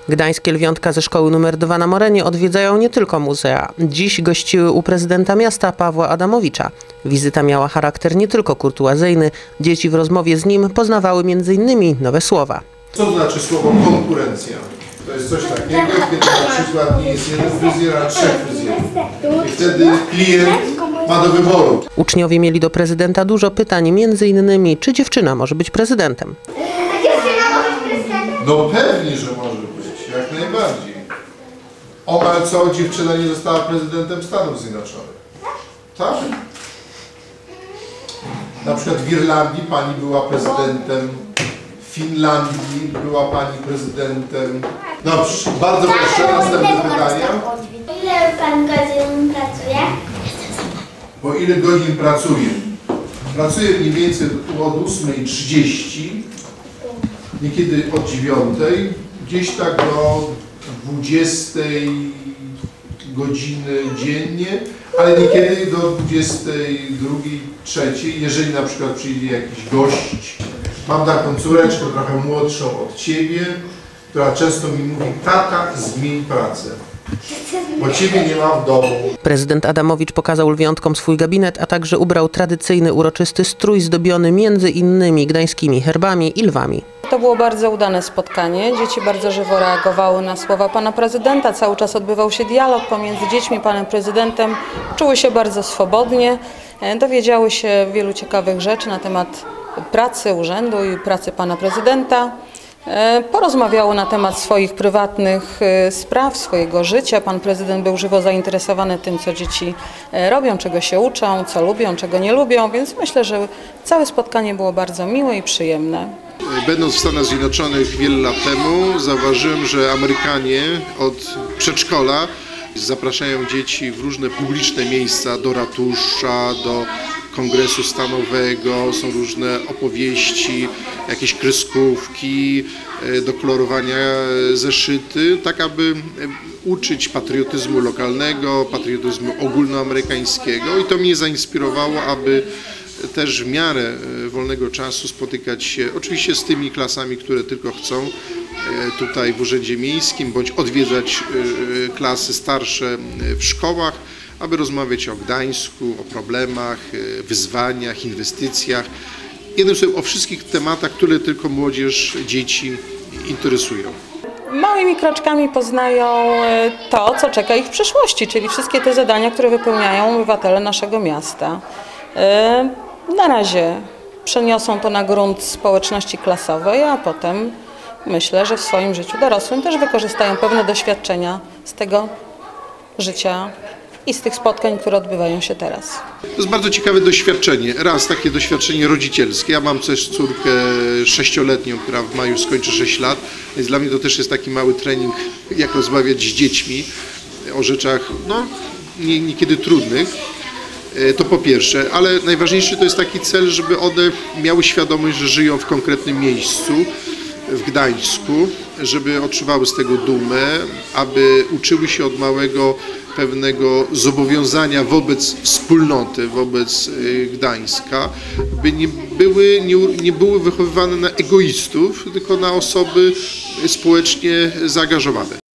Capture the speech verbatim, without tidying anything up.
Gdańskie lwiątka ze szkoły numer dwa na Morenie odwiedzają nie tylko muzea. Dziś gościły u prezydenta miasta Pawła Adamowicza. Wizyta miała charakter nie tylko kurtuazyjny. Dzieci w rozmowie z nim poznawały między innymi nowe słowa. Co to znaczy słowo konkurencja? To jest coś takiego, kiedy na przykład nie jest jeden fryzjer, a trzech fryzjerów. I wtedy klient ma do wyboru. Uczniowie mieli do prezydenta dużo pytań, między innymi czy dziewczyna może być prezydentem. No pewnie, że może być, jak najbardziej. Omal co, dziewczyna nie została prezydentem Stanów Zjednoczonych. Tak? Na przykład w Irlandii pani była prezydentem, w Finlandii była pani prezydentem. Dobrze, bardzo proszę, następne pytania. Ile pan godzin pracuje? Po ile godzin pracuje? Pracuję mniej więcej od ósmej trzydzieści, niekiedy od dziewiątej, gdzieś tak do dwudziestej godziny dziennie, ale niekiedy do dwudziestej drugiej, trzeciej, jeżeli na przykład przyjdzie jakiś gość. Mam taką córeczkę trochę młodszą od ciebie, która często mi mówi: tata, zmień pracę, bo ciebie nie ma w domu. Prezydent Adamowicz pokazał lwiątkom swój gabinet, a także ubrał tradycyjny, uroczysty strój zdobiony między innymi gdańskimi herbami i lwami. To było bardzo udane spotkanie. Dzieci bardzo żywo reagowały na słowa pana prezydenta. Cały czas odbywał się dialog pomiędzy dziećmi i panem prezydentem. Czuły się bardzo swobodnie. Dowiedziały się wielu ciekawych rzeczy na temat pracy urzędu i pracy pana prezydenta. Porozmawiały na temat swoich prywatnych spraw, swojego życia. Pan prezydent był żywo zainteresowany tym, co dzieci robią, czego się uczą, co lubią, czego nie lubią, więc myślę, że całe spotkanie było bardzo miłe i przyjemne. Będąc w Stanach Zjednoczonych wiele lat temu, zauważyłem, że Amerykanie od przedszkola zapraszają dzieci w różne publiczne miejsca, do ratusza, do Kongresu Stanowego, są różne opowieści, jakieś kreskówki, do kolorowania zeszyty, tak aby uczyć patriotyzmu lokalnego, patriotyzmu ogólnoamerykańskiego, i to mnie zainspirowało, aby też w miarę wolnego czasu spotykać się oczywiście z tymi klasami, które tylko chcą, tutaj w Urzędzie Miejskim, bądź odwiedzać klasy starsze w szkołach, aby rozmawiać o Gdańsku, o problemach, wyzwaniach, inwestycjach. Jednym słowem, o wszystkich tematach, które tylko młodzież, dzieci interesują. Małymi kroczkami poznają to, co czeka ich w przyszłości, czyli wszystkie te zadania, które wypełniają obywatele naszego miasta. Na razie przeniosą to na grunt społeczności klasowej, a potem myślę, że w swoim życiu dorosłym też wykorzystają pewne doświadczenia z tego życia i z tych spotkań, które odbywają się teraz. To jest bardzo ciekawe doświadczenie. Raz takie doświadczenie rodzicielskie. Ja mam też córkę sześcioletnią, która w maju skończy sześć lat, więc dla mnie to też jest taki mały trening, jak rozmawiać z dziećmi o rzeczach no, niekiedy trudnych. To po pierwsze, ale najważniejszy to jest taki cel, żeby one miały świadomość, że żyją w konkretnym miejscu, w Gdańsku, żeby odczuwały z tego dumę, aby uczyły się od małego pewnego zobowiązania wobec wspólnoty, wobec Gdańska, by nie były, nie, nie były wychowywane na egoistów, tylko na osoby społecznie zaangażowane.